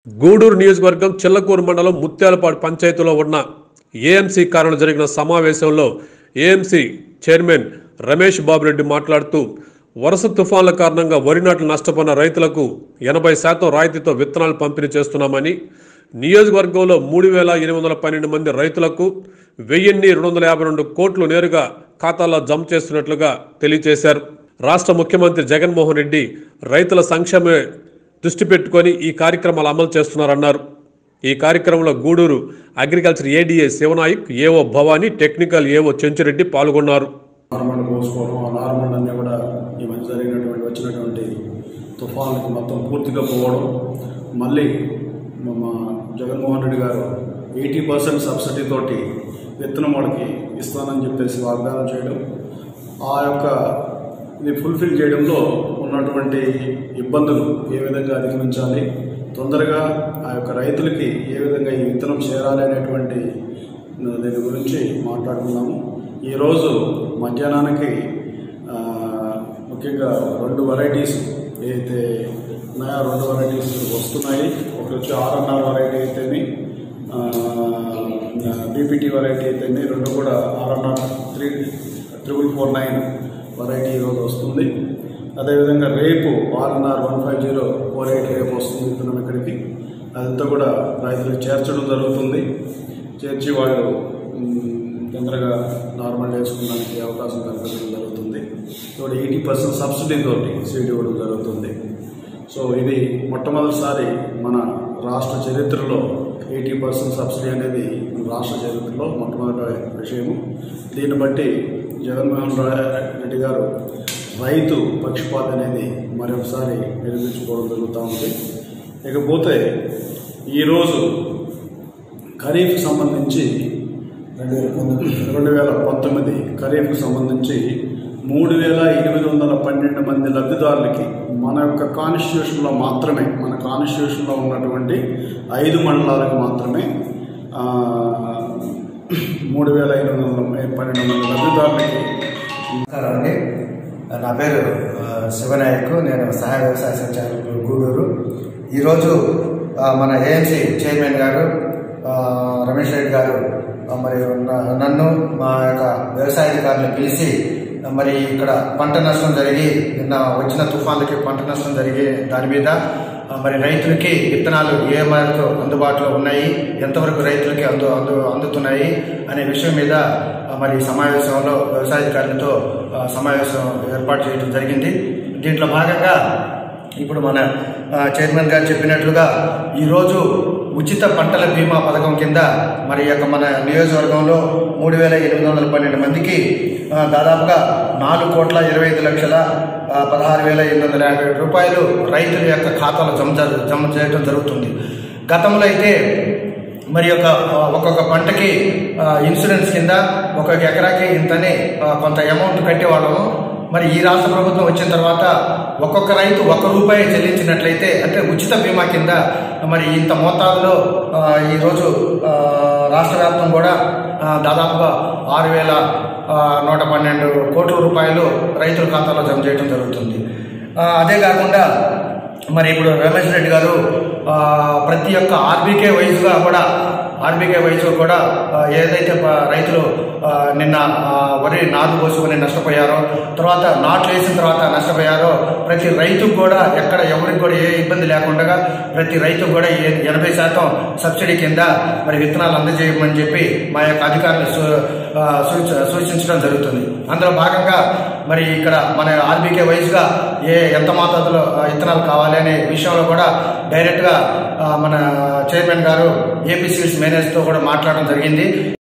గూడూరు నియోజకవర్గం చిల్లకూరు మండలం ముత్యాలపాడు పంచాయతీలో ఉన్న ఏఎంసీ కారణం జరిగిన సమావేశంలో ఏఎంసీ చైర్మన్ రమేష్ బాబు రెడ్డి మాట్లాడుతూ వరుస తుఫాన్ల కారణంగా వరి నాట్లు నష్టపోయిన రైతులకు 80% రాయితీతో విత్తనాలు పంపిణీ చేస్తున్నామని, నియోజకవర్గంలో 3812 మంది రైతులకు 1252 కోట్లు నేరుగా ఖాతాల్లో జమ చేస్తున్నట్లుగా తెలియజేశారు. రాష్ట్ర ముఖ్యమంత్రి జగన్మోహన్ రెడ్డి రైతుల సంక్షేమే దృష్టి పెట్టుకొని ఈ కార్యక్రమాలు అమలు చేస్తున్నారన్నారు. ఈ కార్యక్రమంలో Gudur agriculture ADA Sivanayak, AO Bhavani, technical AO Chenchureddy పాల్గొన్నారు. నార్మల్ పోసుకోవడం, ఆ నార్మల్ అన్నీ కూడా ఈ మధ్య వచ్చినటువంటి తుఫాన్లకి మొత్తం పూర్తిగా పోవడం, మళ్ళీ మా జగన్మోహన్ రెడ్డి గారు 80% సబ్సిడీ తోటి విత్తనం వాళ్ళకి ఇస్తానని చెప్పేసి వాగ్దానం చేయడం, ఆ యొక్క ఇది ఫుల్ఫిల్ చేయడంలో ఉన్నటువంటి ఇబ్బందులు ఏ విధంగా అధిగమించాలి, తొందరగా ఆ యొక్క రైతులకి ఏ విధంగా ఈ విత్తనం చేరాలి అనేటువంటి దీని గురించి మాట్లాడుకున్నాము. ఈరోజు మధ్యాహ్నానికి ముఖ్యంగా 2 వెరైటీస్ ఏదైతే ఉన్నాయో 2 వెరైటీస్ వస్తున్నాయి. ఒకటి వచ్చి RNR వెరైటీ అయితేనే, BPT వెరైటీ అయితేనే, 2 కూడా RNR 3449 వెరైటీ ఈరోజు వస్తుంది. అదేవిధంగా రేపు RNR 15048 రేపు వస్తుంది విత్తనం ఇక్కడికి. అదంతా కూడా రైతులకు చేర్చడం జరుగుతుంది. చేర్చి వాళ్ళు తొందరగా నార్మల్ వేసుకోవడానికి అవకాశం కల్పించడం జరుగుతుంది. ఇప్పుడు 80% సబ్సిడీతో సీడ్ ఇవ్వడం జరుగుతుంది. సో ఇది మొట్టమొదటిసారి మన రాష్ట్ర చరిత్రలో 80% సబ్సిడీ అనేది రాష్ట్ర చరిత్రలో మొట్టమొదటి విషయము. దీన్ని బట్టి జగన్మోహన్ రెడ్డి గారు రైతు పక్షపాత అనేది మరొకసారి నిరూపించుకోవడం జరుగుతూ ఉంది. ఇకపోతే ఈరోజు ఖరీఫ్ సంబంధించి 2019 ఖరీఫ్కు సంబంధించి 3812 మంది లబ్ధిదారులకి మన యొక్క కాన్స్టిట్యూషన్లో మాత్రమే, మన కాన్స్టిట్యూషన్లో ఉన్నటువంటి 5 మండలాలకు మాత్రమే 3512 మంది లబ్ధిదారులకి. అండి, నా పేరు శివనాయక్, నేను సహాయ వ్యవసాయ సంచాలకులు గూడూరు. ఈరోజు మన ఏఎంసీ చైర్మన్ గారు రమేష్ రెడ్డి గారు మరి నన్ను మా యొక్క వ్యవసాయ అధికారులను పిలిచి మరి ఇక్కడ పంట నష్టం జరిగి నిన్న వచ్చిన తుఫాన్లకి పంట నష్టం జరిగే దాని మీద మరి రైతులకి విత్తనాలు ఏ మేరకు అందుబాటులో ఉన్నాయి, ఎంతవరకు రైతులకి అందుతున్నాయి అనే విషయం మీద మరి సమావేశంలో వ్యవసాయాధికారులతో సమావేశం ఏర్పాటు చేయడం జరిగింది. దీంట్లో భాగంగా ఇప్పుడు మన చైర్మన్ గారు చెప్పినట్లుగా ఈరోజు ఉచిత పంటల బీమా పథకం కింద మరి యొక్క మన నియోజకవర్గంలో 3812 మందికి దాదాపుగా 4,25,16,850 రూపాయలు రైతుల యొక్క ఖాతాలో జమ చేయడం జరుగుతుంది. గతంలో అయితే మరి ఒక్కొక్క పంటకి ఇన్సూరెన్స్ కింద ఒక్కొక్క ఎకరాకి ఇంతనే కొంత అమౌంట్ కట్టేవాళ్ళము. మరి ఈ రాష్ట్ర ప్రభుత్వం వచ్చిన తర్వాత ఒక్కొక్క రైతు ₹1 చెల్లించినట్లయితే, అంటే ఉచిత బీమా కింద మరి ఇంత మోతాదులో ఈరోజు రాష్ట్ర వ్యాప్తం కూడా దాదాపుగా 6,112 కోట్ల రూపాయలు రైతుల ఖాతాలో జమ చేయడం జరుగుతుంది. అదే కాకుండా మరి ఇప్పుడు రమేష్ రెడ్డి గారు ప్రతి ఒక్క ఆర్బీకే వైజ్గా కూడా ఏదైతే రైతులు నిన్న వరి నాటు పోసుకొని నష్టపోయారో, తర్వాత నాట్లు వేసిన తర్వాత నష్టపోయారో, ప్రతి రైతుకు కూడా ఎవరికి కూడా ఏ ఇబ్బంది లేకుండా ప్రతి రైతుకు కూడా 80% సబ్సిడీ కింద మరి విత్తనాలు అందజేయమని చెప్పి మా యొక్క అధికారులు సూచించడం జరుగుతుంది. అందులో భాగంగా మరి ఇక్కడ మన ఆర్బీకే వైజ్గా ఎంత మోతాదులో విత్తనాలు కావాలి అనే విషయంలో కూడా డైరెక్ట్గా మన చైర్మన్ గారు ఏపీ సీడ్స్ మేనేజర్తో కూడా మాట్లాడడం జరిగింది.